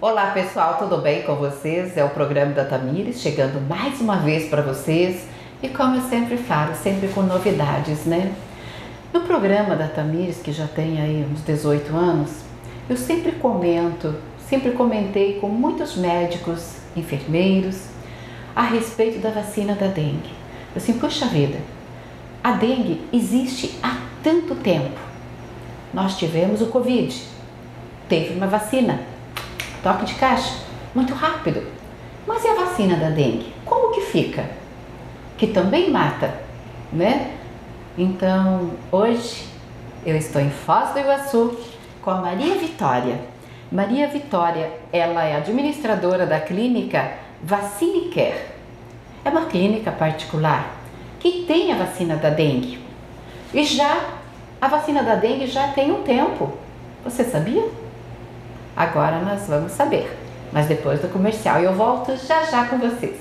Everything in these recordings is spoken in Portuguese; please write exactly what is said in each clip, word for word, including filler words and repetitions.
Olá pessoal, tudo bem com vocês? É o programa da Tamires chegando mais uma vez para vocês e como eu sempre falo, sempre com novidades, né? No programa da Tamires, que já tem aí uns dezoito anos, eu sempre comento, sempre comentei com muitos médicos, enfermeiros a respeito da vacina da dengue. Eu assim, puxa vida, a dengue existe há tanto tempo. Nós tivemos o Covid, teve uma vacina, toque de caixa, muito rápido. Mas e a vacina da dengue? Como que fica? Que também mata, né? Então, hoje eu estou em Foz do Iguaçu com a Maria Vitória. Maria Vitória, ela é administradora da clínica VaciniCare. É uma clínica particular que tem a vacina da dengue. E já, a vacina da dengue já tem um tempo. Você sabia? Agora nós vamos saber. Mas depois do comercial eu volto já já com vocês.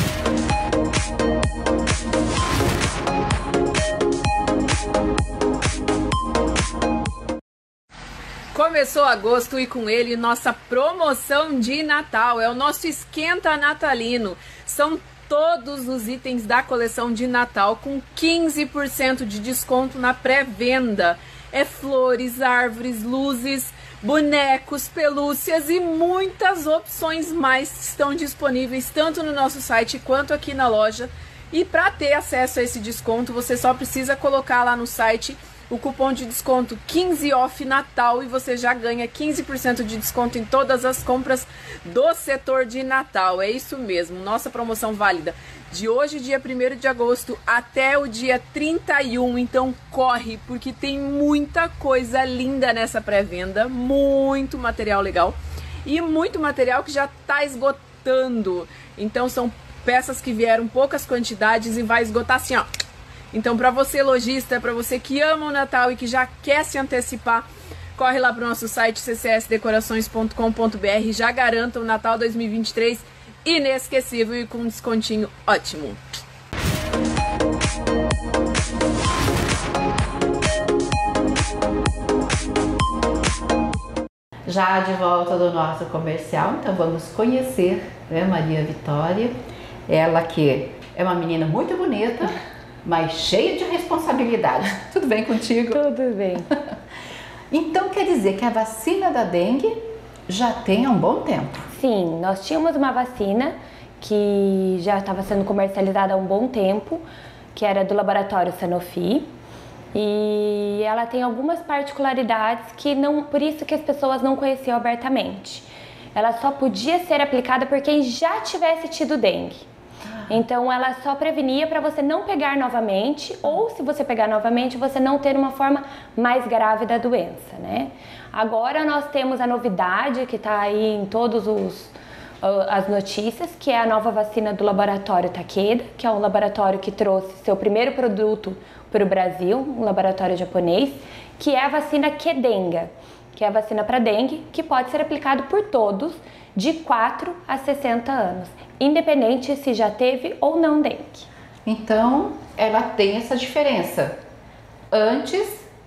Começou agosto e com ele nossa promoção de Natal, é o nosso esquenta natalino. São todos os itens da coleção de Natal com quinze por cento de desconto na pré-venda. É flores, árvores, luzes, bonecos, pelúcias e muitas opções mais estão disponíveis tanto no nosso site quanto aqui na loja. E para ter acesso a esse desconto, você só precisa colocar lá no site o cupom de desconto quinze off Natal e você já ganha quinze por cento de desconto em todas as compras do setor de Natal. É isso mesmo, nossa promoção válida de hoje, dia primeiro de agosto, até o dia trinta e um. Então corre, porque tem muita coisa linda nessa pré-venda, muito material legal e muito material que já está esgotando. Então são peças que vieram poucas quantidades e vai esgotar assim, ó. Então, para você lojista, para você que ama o Natal e que já quer se antecipar, corre lá para o nosso site c c s decorações ponto com ponto b r, já garanta o Natal dois mil e vinte e três inesquecível e com um descontinho ótimo. Já de volta do nosso comercial, então vamos conhecer, né, Maria Vitória, ela que é uma menina muito bonita, mas cheia de responsabilidade. Tudo bem contigo? Tudo bem. Então quer dizer que a vacina da dengue já tem há um bom tempo? Sim, nós tínhamos uma vacina que já estava sendo comercializada há um bom tempo, que era do laboratório Sanofi, e ela tem algumas particularidades que não, por isso que as pessoas não conheciam abertamente. Ela só podia ser aplicada por quem já tivesse tido dengue. Então ela só prevenia para você não pegar novamente, ou se você pegar novamente, você não ter uma forma mais grave da doença, né? Agora nós temos a novidade que está aí em todos os uh, as notícias, que é a nova vacina do laboratório Takeda, que é um laboratório que trouxe seu primeiro produto para o Brasil, um laboratório japonês, que é a vacina Qdenga, que é a vacina para dengue, que pode ser aplicado por todos de quatro a sessenta anos, independente se já teve ou não dengue. Então, ela tem essa diferença. Antes,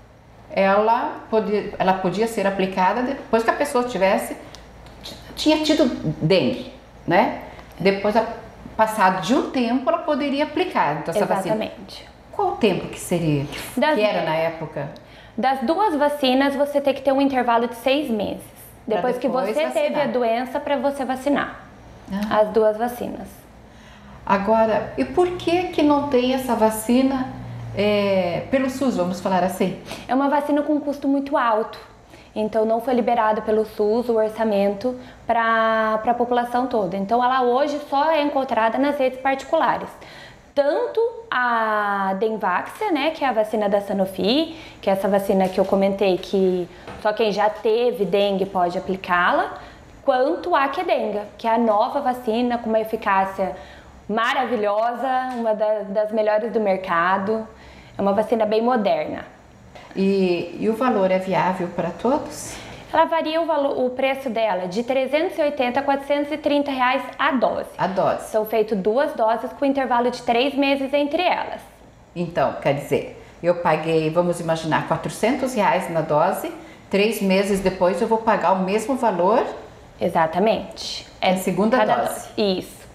ela podia, ela podia ser aplicada depois que a pessoa tivesse, tinha tido dengue, né? Depois, passado de um tempo, ela poderia aplicar então, essa vacina. Exatamente. Qual o tempo que seria, que, das, que era na época? Das duas vacinas, você tem que ter um intervalo de seis meses. Depois, depois que você vacinar. teve a doença, para você vacinar. Ah. As duas vacinas. Agora, e por que que não tem essa vacina é, pelo SUS, vamos falar assim? É uma vacina com um custo muito alto. Então, não foi liberado pelo SUS o orçamento para a população toda. Então, ela hoje só é encontrada nas redes particulares. Tanto a Denvaxia, né, que é a vacina da Sanofi, que é essa vacina que eu comentei que só quem já teve dengue pode aplicá-la, quanto a Qdenga, que é a nova vacina com uma eficácia maravilhosa, uma das melhores do mercado. É uma vacina bem moderna. E, e o valor é viável para todos? Ela varia o, valor, o preço dela de trezentos e oitenta a quatrocentos e trinta reais a dose. A dose. São feitas duas doses com intervalo de três meses entre elas. Então, quer dizer, eu paguei, vamos imaginar, quatrocentos reais na dose, três meses depois eu vou pagar o mesmo valor Exatamente. É a segunda cada dose. Isso.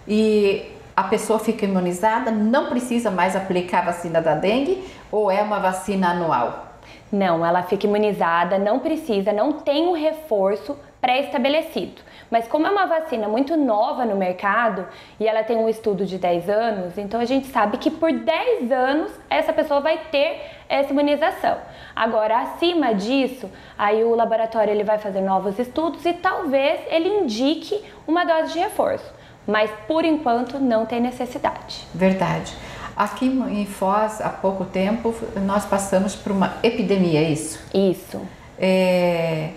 E a pessoa fica imunizada, não precisa mais aplicar a vacina da dengue ou é uma vacina anual? Não, ela fica imunizada, não precisa, não tem um reforço pré-estabelecido. Mas como é uma vacina muito nova no mercado e ela tem um estudo de dez anos, então a gente sabe que por dez anos essa pessoa vai ter essa imunização. Agora, acima disso, aí o laboratório ele vai fazer novos estudos e talvez ele indique uma dose de reforço. Mas por enquanto não tem necessidade. Verdade. Aqui em Foz, há pouco tempo, nós passamos por uma epidemia, é isso? Isso. É...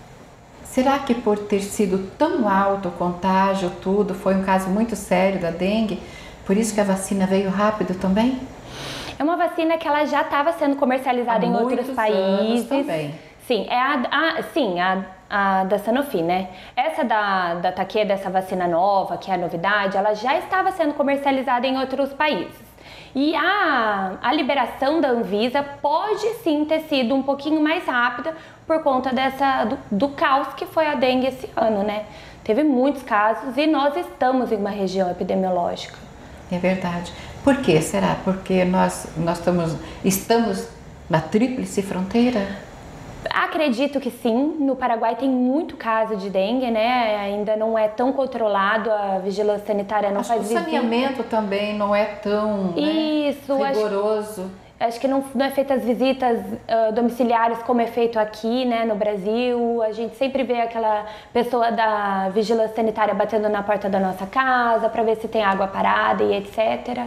Será que por ter sido tão alto o contágio, tudo, foi um caso muito sério da dengue, por isso que a vacina veio rápido também? É uma vacina que ela já estava sendo comercializada há em outros países. Também. Sim, é a, a, sim, a, a da Sanofi, né? Essa da, da Takeda, dessa vacina nova, que é a novidade, ela já estava sendo comercializada em outros países. E a, a liberação da Anvisa pode sim ter sido um pouquinho mais rápida por conta dessa, do, do caos que foi a dengue esse ano, né? Teve muitos casos e nós estamos em uma região epidemiológica. É verdade. Por que será? Porque nós, nós estamos, estamos na tríplice fronteira? Acredito que sim. No Paraguai tem muito caso de dengue, né? Ainda não é tão controlado, a vigilância sanitária não acho faz visita. O saneamento também não é tão Isso, né, rigoroso. Acho, acho que não, não é feita as visitas uh, domiciliares como é feito aqui, né, no Brasil. A gente sempre vê aquela pessoa da vigilância sanitária batendo na porta da nossa casa para ver se tem água parada e etcétera.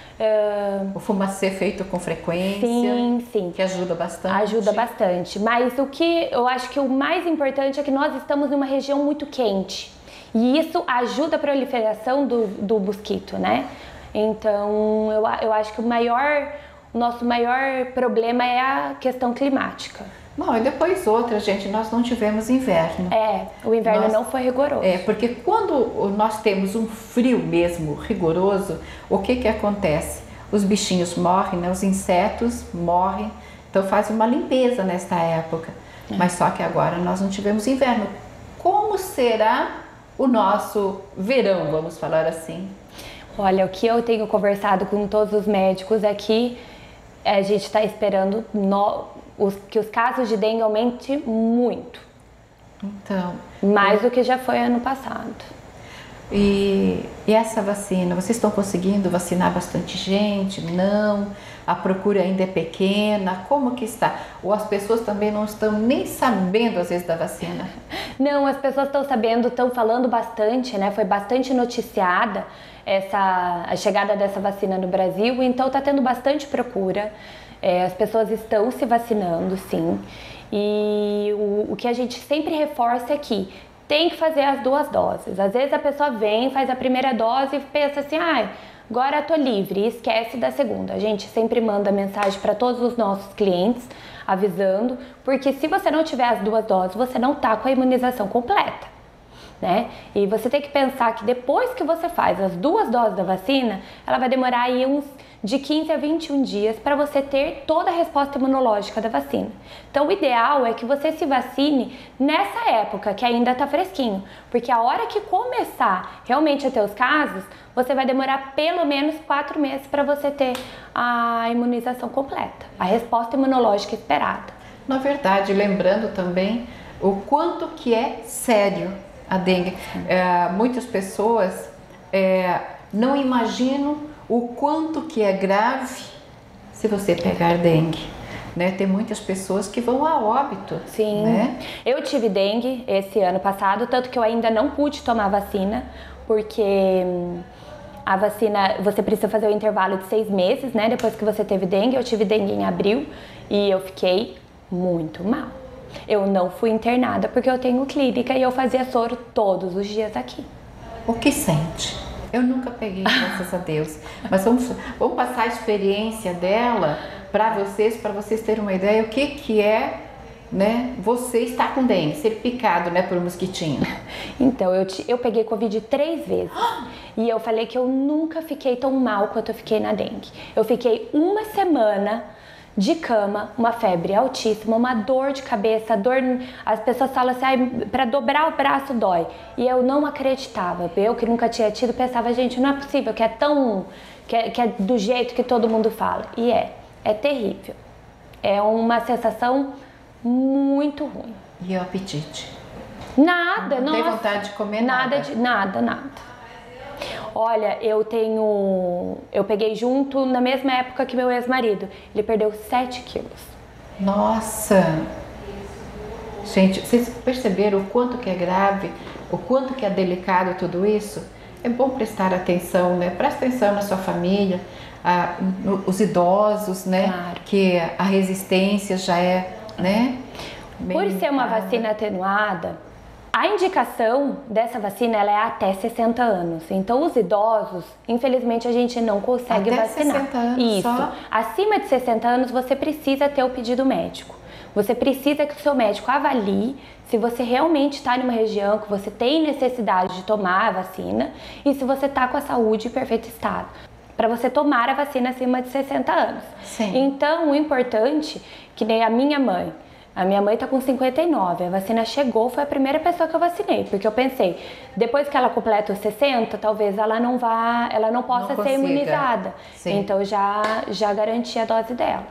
Uh, o fumacê feito com frequência, sim, sim. que ajuda bastante. Ajuda bastante, mas o que eu acho que o mais importante é que nós estamos numa região muito quente e isso ajuda a proliferação do, do mosquito, né? Então eu, eu acho que o maior, o nosso maior problema é a questão climática. Bom, e depois outra, gente, nós não tivemos inverno. É, o inverno nós, não foi rigoroso. É, porque quando nós temos um frio mesmo rigoroso, o que que acontece? Os bichinhos morrem, né? Os insetos morrem, então faz uma limpeza nesta época. É. Mas só que agora nós não tivemos inverno. Como será o nosso verão, vamos falar assim? Olha, o que eu tenho conversado com todos os médicos é que a gente está esperando... No... Os, que os casos de dengue aumentem muito. Então, mais do que já foi ano passado. E, e essa vacina, vocês estão conseguindo vacinar bastante gente? Não? A procura ainda é pequena? Como que está? Ou as pessoas também não estão nem sabendo às vezes da vacina? Não, as pessoas estão sabendo, estão falando bastante, né? Foi bastante noticiada essa, a chegada dessa vacina no Brasil, então está tendo bastante procura. É, as pessoas estão se vacinando, sim, e o, o que a gente sempre reforça é que tem que fazer as duas doses. Às vezes a pessoa vem, faz a primeira dose e pensa assim, ah, agora eu tô livre, e esquece da segunda. A gente sempre manda mensagem para todos os nossos clientes, avisando, porque se você não tiver as duas doses, você não tá com a imunização completa, né? E você tem que pensar que depois que você faz as duas doses da vacina, ela vai demorar aí uns de quinze a vinte e um dias para você ter toda a resposta imunológica da vacina. Então o ideal é que você se vacine nessa época, que ainda está fresquinho, porque a hora que começar realmente a ter os casos, você vai demorar pelo menos quatro meses para você ter a imunização completa, a resposta imunológica esperada. Na verdade, lembrando também o quanto que é sério a dengue. É, muitas pessoas é, não imaginam o quanto que é grave se você pegar dengue, né? Tem muitas pessoas que vão a óbito. Sim, né? Eu tive dengue esse ano passado, tanto que eu ainda não pude tomar vacina, porque a vacina, você precisa fazer o intervalo de seis meses, né? Depois que você teve dengue. Eu tive dengue em abril e eu fiquei muito mal. Eu não fui internada porque eu tenho clínica e eu fazia soro todos os dias aqui. O que sente? Eu nunca peguei, graças a Deus. Mas vamos, vamos passar a experiência dela para vocês, para vocês terem uma ideia o que, que é, né, você estar com dengue, ser picado, né, por um mosquitinho. Então, eu, te, eu peguei Covid três vezes. E eu falei que eu nunca fiquei tão mal quanto eu fiquei na dengue. Eu fiquei uma semana de cama, uma febre altíssima, uma dor de cabeça, dor, as pessoas falam assim, ah, para dobrar o braço dói. E eu não acreditava, eu que nunca tinha tido, pensava, gente, não é possível, que é tão, que é, que é do jeito que todo mundo fala. E é, é terrível. É uma sensação muito ruim. E o apetite? Nada, não. Não tem nossa, vontade de comer nada? Nada, de, nada, nada. Olha, eu tenho... Eu peguei junto na mesma época que meu ex-marido. Ele perdeu sete quilos. Nossa! Gente, vocês perceberam o quanto que é grave, o quanto que é delicado tudo isso? É bom prestar atenção, né? Presta atenção na sua família, a, no, os idosos, né? Claro. Que a resistência já é, né? Por ser uma vacina atenuada, a indicação dessa vacina ela é até sessenta anos. Então, os idosos, infelizmente, a gente não consegue até vacinar. sessenta anos Isso. Só? Acima de sessenta anos, você precisa ter o pedido médico. Você precisa que o seu médico avalie se você realmente está em uma região que você tem necessidade de tomar a vacina e se você está com a saúde em perfeito estado, para você tomar a vacina acima de sessenta anos. Sim. Então, o importante, que nem a minha mãe, a minha mãe tá com cinquenta e nove, a vacina chegou, foi a primeira pessoa que eu vacinei, porque eu pensei, depois que ela completa os sessenta, talvez ela não vá, ela não possa não ser imunizada. Sim. Então já, já garanti a dose dela.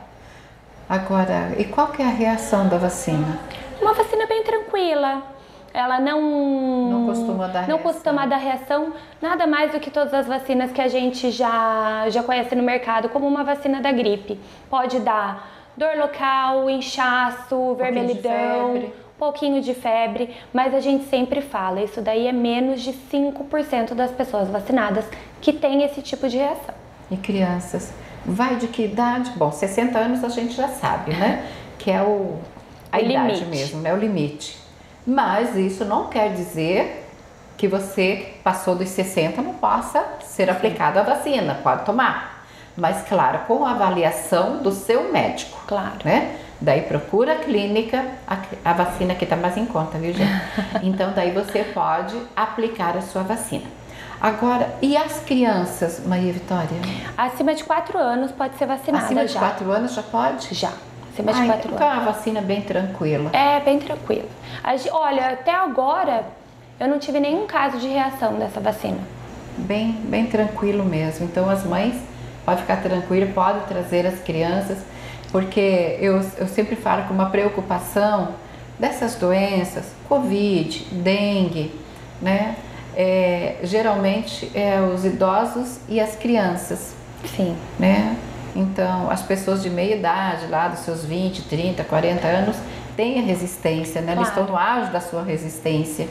Agora, e qual que é a reação da vacina? Uma vacina bem tranquila. Ela não... Não costuma dar Não reação. costuma dar reação, nada mais do que todas as vacinas que a gente já, já conhece no mercado, como uma vacina da gripe. Pode dar dor local, inchaço, vermelhidão, um pouquinho de febre, mas a gente sempre fala, isso daí é menos de cinco por cento das pessoas vacinadas que tem esse tipo de reação. E crianças? Vai de que idade? Bom, sessenta anos a gente já sabe, né? Que é o, a O idade limite. mesmo, né? O limite. Mas isso não quer dizer que você passou dos sessenta não possa ser aplicada a vacina, pode tomar. Mas, claro, com a avaliação do seu médico. Claro. Né? Daí procura a clínica, a, a vacina que está mais em conta, viu, gente? Então, daí você pode aplicar a sua vacina. Agora, e as crianças, Maria Vitória? Acima de quatro anos pode ser vacinada Acima de já. quatro anos já pode? Já. Acima de Ah, quatro então anos. é uma vacina bem tranquila. É, bem tranquilo. A gen- Olha, até agora eu não tive nenhum caso de reação dessa vacina. Bem, bem tranquilo mesmo. Então, as mães podem ficar tranquilas, podem trazer as crianças, porque eu, eu sempre falo com uma preocupação dessas doenças, Covid, dengue, né? É, geralmente é os idosos e as crianças, Sim. né? Então, as pessoas de meia idade, lá dos seus vinte, trinta, quarenta anos, têm a resistência, né? Eles Claro. estão no auge da sua resistência.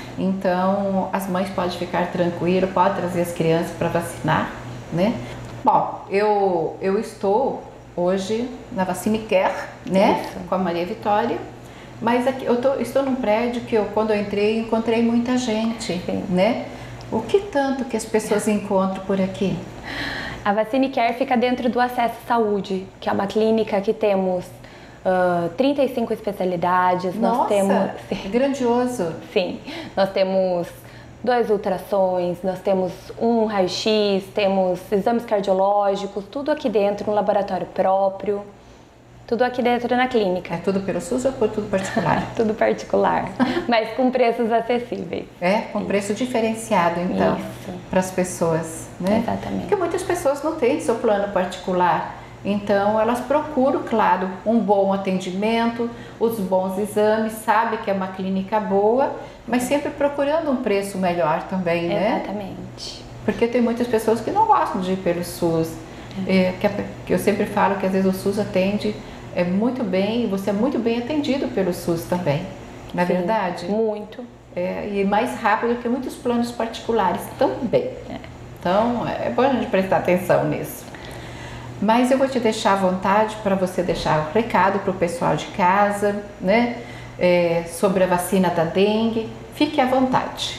Então, as mães podem ficar tranquilas, podem trazer as crianças para vacinar, né? Bom, eu, eu estou hoje na VaciniCare, né? Isso. Com a Maria Vitória. Mas aqui, eu tô, estou num prédio que eu, quando eu entrei, encontrei muita gente, Sim. né? O que tanto que as pessoas encontram por aqui? A VaciniCare fica dentro do Acesso Saúde, que é uma clínica que temos uh, trinta e cinco especialidades. Nossa, nós temos, é grandioso. sim, nós temos dois ultrassons, nós temos um raio-x, temos exames cardiológicos, tudo aqui dentro, um laboratório próprio, tudo aqui dentro na clínica. É tudo pelo SUS ou por tudo particular? Tudo particular, mas com preços acessíveis. É, com preço diferenciado, então, Isso. para as pessoas, né? Exatamente. Porque muitas pessoas não têm seu plano particular, então elas procuram, claro, um bom atendimento, os bons exames, sabe que é uma clínica boa, mas sempre procurando um preço melhor também, né? Exatamente. Porque tem muitas pessoas que não gostam de ir pelo SUS, é, que, a- que eu sempre falo que às vezes o SUS atende é muito bem, e você é muito bem atendido pelo SUS também, não é Sim, verdade? Muito. É, e mais rápido que muitos planos particulares também. Então, é bom a gente prestar atenção nisso. Mas eu vou te deixar à vontade para você deixar o recado para o pessoal de casa, né? É, sobre a vacina da dengue. Fique à vontade.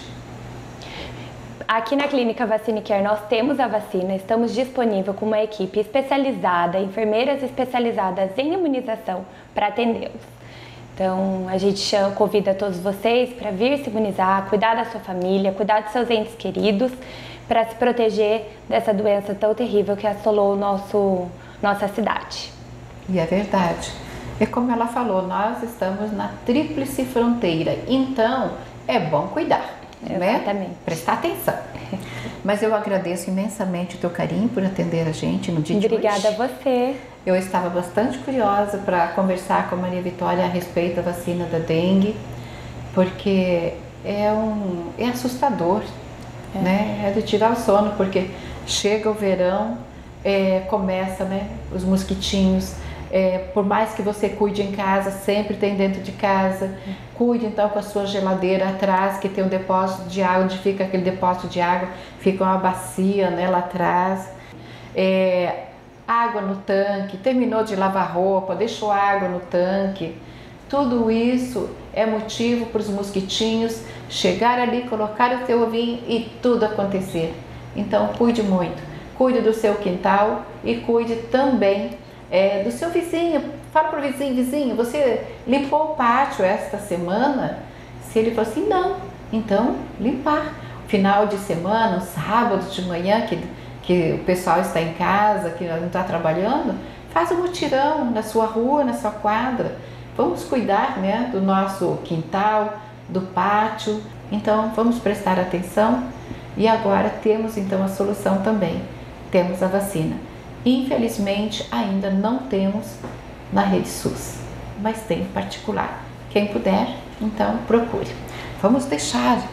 Aqui na Clínica VaciniCare nós temos a vacina, estamos disponíveis com uma equipe especializada, enfermeiras especializadas em imunização para atendê-los. Então a gente chama, convida todos vocês para vir se imunizar, cuidar da sua família, cuidar dos seus entes queridos, para se proteger dessa doença tão terrível que assolou o nosso, nossa cidade. E é verdade. É como ela falou, nós estamos na tríplice fronteira, então é bom cuidar, Exatamente. né? Prestar atenção. Mas eu agradeço imensamente o teu carinho por atender a gente no dia Obrigada de hoje. a você. Eu estava bastante curiosa para conversar com a Maria Vitória a respeito da vacina da dengue, porque é, um, é assustador, é. né? É de tirar o sono, porque chega o verão, é, começa, né, os mosquitinhos. É, por mais que você cuide em casa, sempre tem dentro de casa. Cuide então com a sua geladeira atrás, que tem um depósito de água, onde fica aquele depósito de água, fica uma bacia, né, lá atrás. É, água no tanque, terminou de lavar roupa, deixou água no tanque. Tudo isso é motivo para os mosquitinhos chegar ali, colocar o teu ovinho e tudo acontecer. Então cuide muito, cuide do seu quintal e cuide também É, do seu vizinho. Fala para o vizinho, vizinho, você limpou o pátio esta semana? Se ele falou assim, não, então limpar. Final de semana, um sábado de manhã, que, que o pessoal está em casa, que não está trabalhando, faz um mutirão na sua rua, na sua quadra. Vamos cuidar, né, do nosso quintal, do pátio. Então vamos prestar atenção. E agora temos então a solução também. Temos a vacina. Infelizmente, ainda não temos na rede SUS, mas tem particular. Quem puder, então procure. Vamos deixar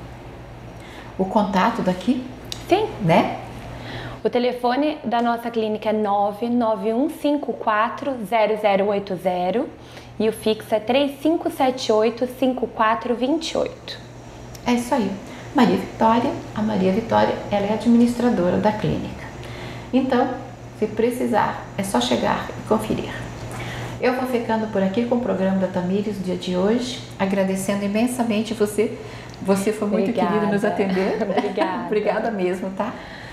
o contato daqui? Sim. Né? O telefone da nossa clínica é nove nove um cinco quatro zero zero oito zero e o fixo é três cinco sete oito cinco quatro dois oito. É isso aí. Maria Vitória, a Maria Vitória, ela é administradora da clínica. Então, se precisar, é só chegar e conferir. Eu vou ficando por aqui com o programa da Tamires no dia de hoje, agradecendo imensamente você. Você foi muito Obrigada. querida nos atender. Obrigada. Obrigada mesmo, tá?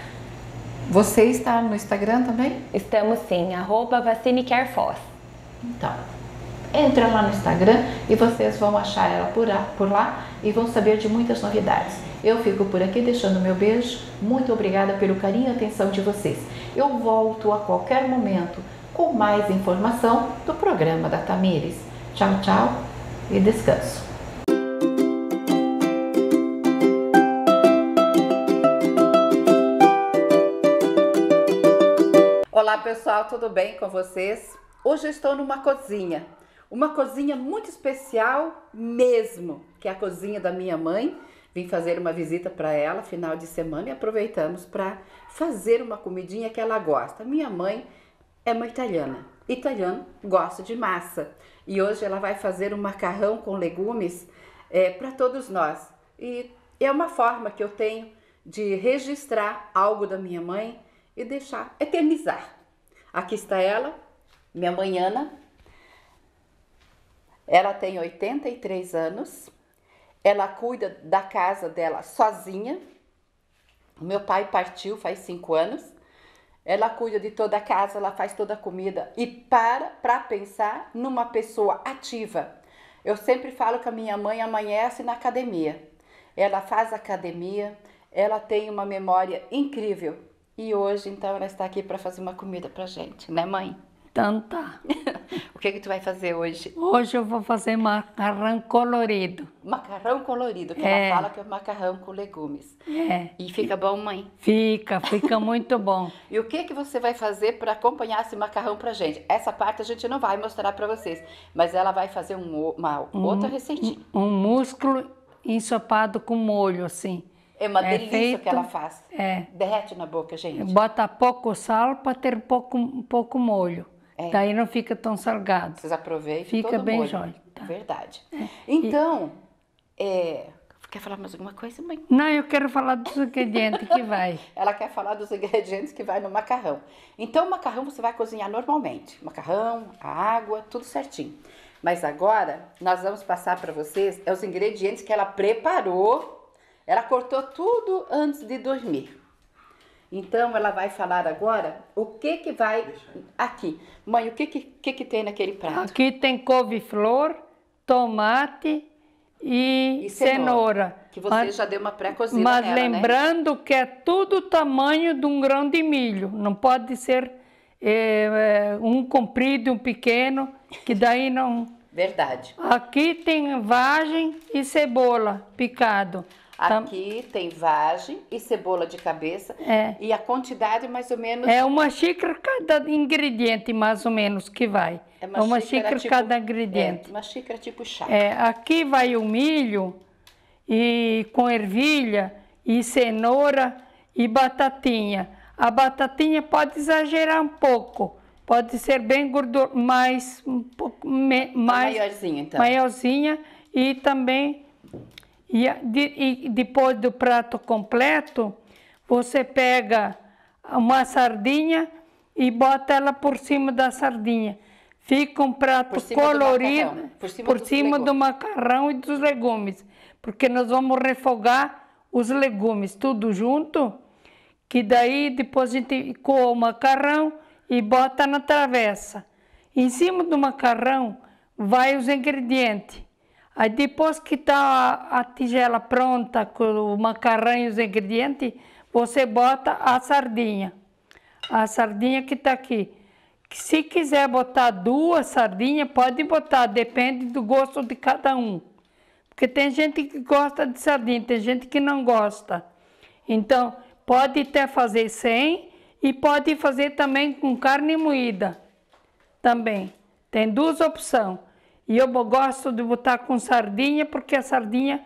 Você está no Instagram também? Estamos sim, arroba vacinecarefoz. Então, entra lá no Instagram e vocês vão achar ela por lá, por lá e vão saber de muitas novidades. Eu fico por aqui deixando meu beijo. Muito obrigada pelo carinho e atenção de vocês. Eu volto a qualquer momento com mais informação do programa da Tamires. Tchau, tchau e descanso. Olá pessoal, tudo bem com vocês? Hoje eu estou numa cozinha, uma cozinha muito especial mesmo, que é a cozinha da minha mãe. Vim fazer uma visita para ela final de semana e aproveitamos para fazer uma comidinha que ela gosta. Minha mãe é uma italiana, italiano gosta de massa e hoje ela vai fazer um macarrão com legumes é, para todos nós. E é uma forma que eu tenho de registrar algo da minha mãe e deixar eternizar. Aqui está ela, minha mãe Ana. Ela tem oitenta e três anos. Ela cuida da casa dela sozinha. O meu pai partiu faz cinco anos. Ela cuida de toda a casa, ela faz toda a comida e para para pensar numa pessoa ativa. Eu sempre falo que a minha mãe amanhece na academia. Ela faz academia, ela tem uma memória incrível. E hoje, então, ela está aqui para fazer uma comida pra gente, né, mãe? Então tá. O que que tu vai fazer hoje? Hoje eu vou fazer macarrão colorido. Macarrão colorido, que É. ela fala que é macarrão com legumes. É. E fica bom, mãe? Fica, fica muito bom. E o que que você vai fazer para acompanhar esse macarrão pra gente? Essa parte a gente não vai mostrar para vocês, mas ela vai fazer um, o- uma outra receitinha. Um músculo ensopado com molho, assim. É uma É delícia feito- que ela faz. É. Derrete na boca, gente. Bota pouco sal para ter pouco, pouco molho. É. Daí não fica tão salgado. Vocês aproveitem Fica todo o bem molho. jóia, tá. Verdade. Então, é... quer falar mais alguma coisa, mãe? Não, eu quero falar dos ingredientes que vai. Ela quer falar dos ingredientes que vai no macarrão. Então, o macarrão você vai cozinhar normalmente. Macarrão, a água, tudo certinho. Mas agora, nós vamos passar para vocês é os ingredientes que ela preparou. Ela cortou tudo antes de dormir. Então, ela vai falar agora o que que vai aqui. Mãe, o que que, que, que tem naquele prato? Aqui tem couve-flor, tomate e, E cenoura. Que você Mas- já deu uma pré-cozida Mas nela, né? lembrando que é tudo o tamanho de um grão de milho, não pode ser é, é, um comprido e um pequeno, que daí não... Verdade. Aqui tem vagem e cebola picado. Aqui tem vagem e cebola de cabeça. É. E a quantidade mais ou menos... É uma xícara cada ingrediente, mais ou menos, que vai. É uma, uma xícara, xícara tipo, cada ingrediente. É, uma xícara tipo chá. É, aqui vai o milho e com ervilha e cenoura e batatinha. A batatinha pode exagerar um pouco. Pode ser bem gordurosa, mais um pouco me, mais maiorzinha, então. Maiorzinha e também... E, de, e depois do prato completo, você pega uma sardinha e bota ela por cima da sardinha. Fica um prato colorido por cima, por cima do macarrão e dos legumes. Porque nós vamos refogar os legumes tudo junto, que daí depois a gente coa o macarrão e bota na travessa. Em cima do macarrão vai os ingredientes. Aí depois que está a, a tigela pronta com o macarrão e os ingredientes, você bota a sardinha. A sardinha que está aqui. Se quiser botar duas sardinhas, pode botar, depende do gosto de cada um. Porque tem gente que gosta de sardinha, tem gente que não gosta. Então, pode até fazer sem e pode fazer também com carne moída. Também. Tem duas opções. E eu gosto de botar com sardinha, porque a sardinha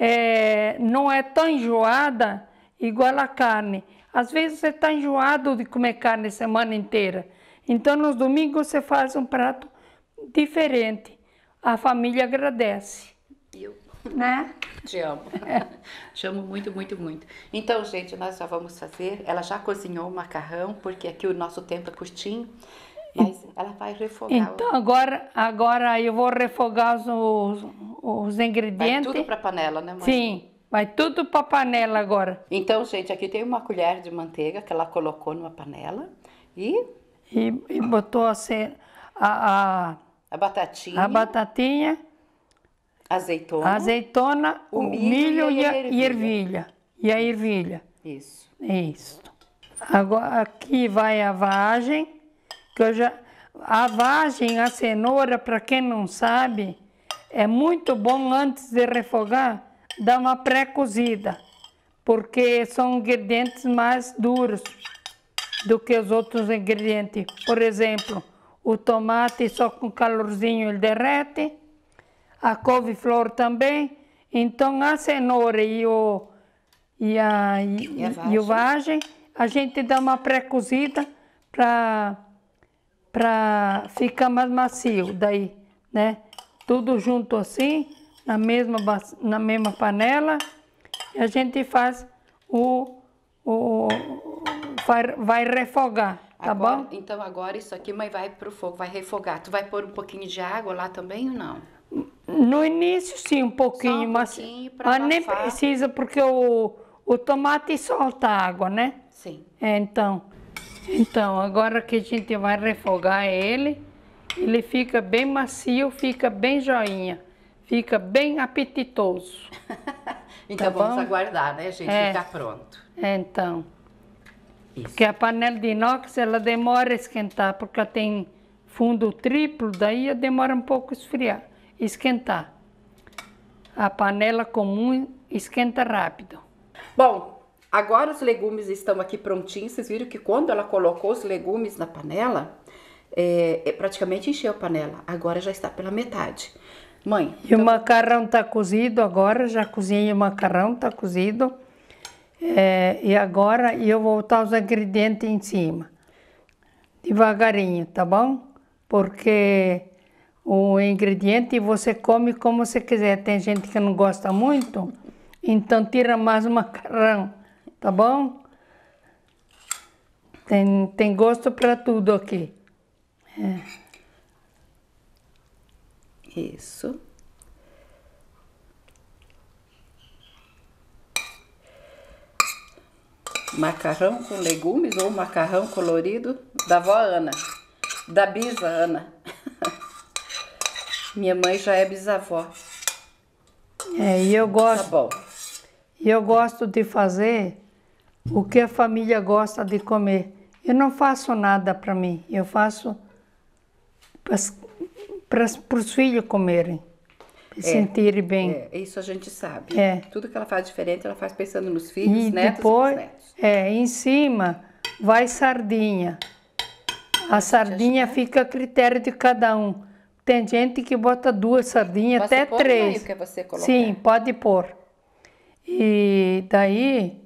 é, não é tão enjoada igual a carne. Às vezes você está enjoado de comer carne a semana inteira. Então, nos domingos você faz um prato diferente. A família agradece. Eu né? Te amo. É. Te amo muito, muito, muito. Então, gente, nós já vamos fazer. Ela já cozinhou o macarrão, porque aqui o nosso tempo é curtinho. Mas ela vai refogar. Então, agora, agora eu vou refogar os, os ingredientes. Vai tudo para a panela, né, mãe? Sim, vai tudo para a panela agora. Então, gente, aqui tem uma colher de manteiga que ela colocou numa panela e... E, e botou assim, a, a... A batatinha. A batatinha. Azeitona. Azeitona, o, o milho, milho e, a, e, a ervilha. E a ervilha. Isso. Isso. Agora, aqui vai a vagem. Que eu já, a vagem, a cenoura, para quem não sabe, é muito bom antes de refogar, dar uma pré-cozida, porque são ingredientes mais duros do que os outros ingredientes. Por exemplo, o tomate só com calorzinho ele derrete, a couve-flor também. Então a cenoura e o, e a, e, e a vagem. E o vagem, a gente dá uma pré-cozida para... para ficar mais macio, daí, né? Tudo junto assim, na mesma, na mesma panela, e a gente faz o, o vai, vai refogar, tá agora, bom? Então agora isso aqui, mãe, vai pro fogo, vai refogar. Tu vai pôr um pouquinho de água lá também ou não? No início sim, um pouquinho, um mas, pouquinho mas nem precisa, porque o, o tomate solta água, né? Sim. É, então... Então, agora que a gente vai refogar ele, ele fica bem macio, fica bem joinha, fica bem apetitoso. Então tá vamos bom? aguardar, né, gente? É. Ficar pronto. É, então. Isso. Porque a panela de inox, ela demora a esquentar, porque ela tem fundo triplo, daí demora um pouco a esfriar, esquentar. A panela comum esquenta rápido. Bom, agora os legumes estão aqui prontinhos. Vocês viram que quando ela colocou os legumes na panela, é, é, praticamente encheu a panela. Agora já está pela metade. Mãe... E então... o macarrão está cozido agora, já cozinhei o macarrão, está cozido. É, e agora eu vou botar os ingredientes em cima. Devagarinho, tá bom? Porque o ingrediente você come como você quiser. Tem gente que não gosta muito, então tira mais o macarrão. Tá bom? Tem, tem gosto para tudo aqui. É. Isso. Macarrão com legumes ou macarrão colorido da vó Ana, da bisa Ana. Minha mãe já é bisavó. É, e eu gosto. Tá bom. E eu gosto de fazer o que a família gosta de comer. Eu não faço nada para mim, eu faço para os filhos comerem, se é, sentirem bem. É, isso a gente sabe. É. Tudo que ela faz diferente, ela faz pensando nos filhos, e netos depois, e netos. É, em cima vai sardinha. A sardinha fica a critério de cada um. Tem gente que bota duas sardinhas, Posso até pôr, três. Mãe, o que você colocar? Sim, pode pôr. E daí...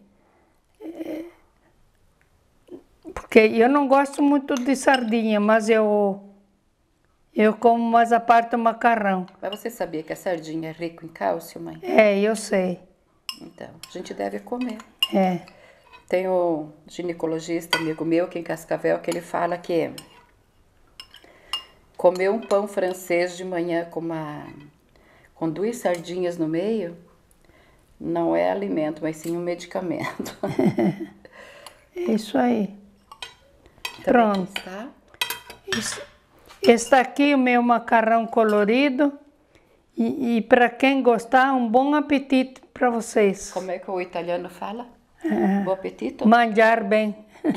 Porque eu não gosto muito de sardinha, mas eu... Eu como mais a parte do macarrão. Mas você sabia que a sardinha é rico em cálcio, mãe? É, eu sei. Então, a gente deve comer. É. Tem um ginecologista, amigo meu, aqui em Cascavel, que ele fala que comer um pão francês de manhã com, uma, com duas sardinhas no meio não é alimento, mas sim um medicamento. É isso aí. Então, pronto. Aqui está. Isso. Este aqui é o meu macarrão colorido. E, e para quem gostar, um bom apetite para vocês. Como é que o italiano fala? É. Bom apetite? Manjar bem.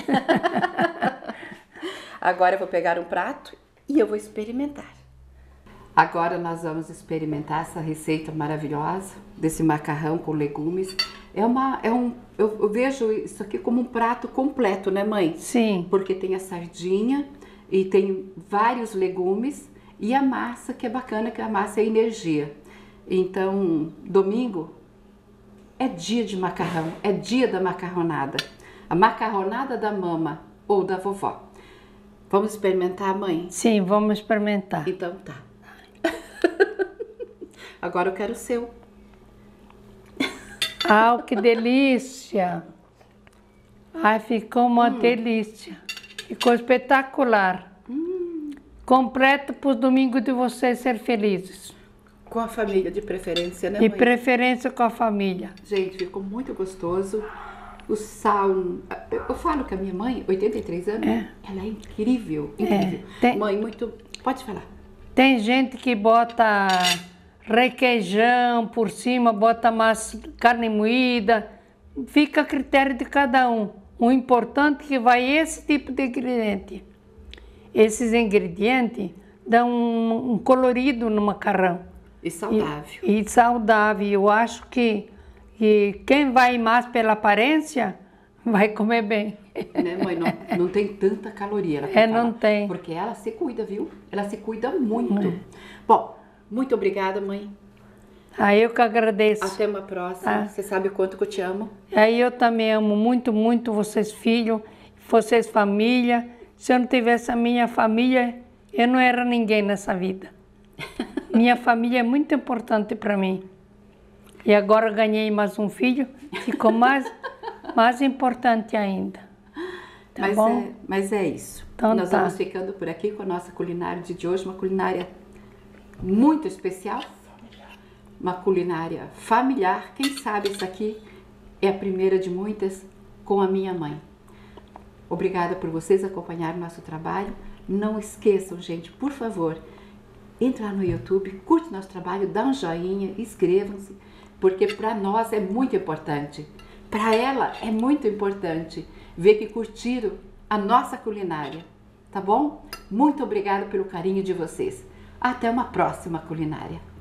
Agora eu vou pegar um prato e eu vou experimentar. Agora nós vamos experimentar essa receita maravilhosa desse macarrão com legumes. É uma, é um, eu, eu vejo isso aqui como um prato completo, né, mãe? Sim. Porque tem a sardinha e tem vários legumes e a massa, que é bacana, que a massa é energia. Então, domingo é dia de macarrão, é dia da macarronada. A macarronada da mama ou da vovó. Vamos experimentar, mãe? Sim, vamos experimentar. Então tá. Agora eu quero o seu. Ah, que delícia! Ai, ficou uma hum. delícia. Ficou espetacular. Hum. Completo para os domingos de vocês ser felizes. Com a família, de preferência, né, De mãe? preferência com a família. Gente, ficou muito gostoso. O sal... Eu falo que a minha mãe, oitenta e três anos, é. ela é incrível, incrível. É. Tem... Mãe, muito... Pode falar. Tem gente que bota requeijão por cima, bota mais carne moída. Fica a critério de cada um. O importante é que vai esse tipo de ingrediente. Esses ingredientes dão um, um colorido no macarrão. E saudável. E, e saudável. Eu acho que, que quem vai mais pela aparência vai comer bem. Né, mãe? Não, não tem tanta caloria. Ela é, não tem. Porque ela se cuida, viu? Ela se cuida muito. É. Bom, muito obrigada, mãe. Ah, eu que agradeço. Até uma próxima. Ah. Você sabe o quanto que eu te amo. Aí eu também amo muito, muito vocês filhos, vocês família. Se eu não tivesse a minha família, eu não era ninguém nessa vida. Minha família é muito importante para mim. E agora ganhei mais um filho, ficou mais, mais importante ainda. Tá mas, bom? É, mas é isso. Então, Nós tá. vamos ficando por aqui com a nossa culinária de hoje, uma culinária muito especial, uma culinária familiar. Quem sabe essa aqui é a primeira de muitas com a minha mãe. Obrigada por vocês acompanharem nosso trabalho. Não esqueçam, gente, por favor, entra lá no YouTube, curte nosso trabalho, dá um joinha, inscrevam-se, porque para nós é muito importante. Para ela é muito importante ver que curtiram a nossa culinária, tá bom? Muito obrigada pelo carinho de vocês. Até uma próxima culinária.